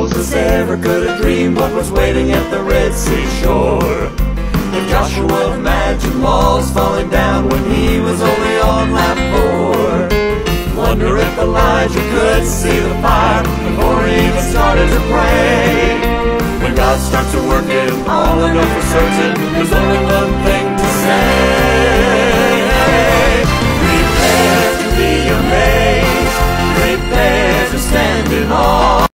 Moses ever could have dreamed what was waiting at the Red Sea shore. If Joshua imagined walls falling down when he was only on lap 4. Wonder if Elijah could see the fire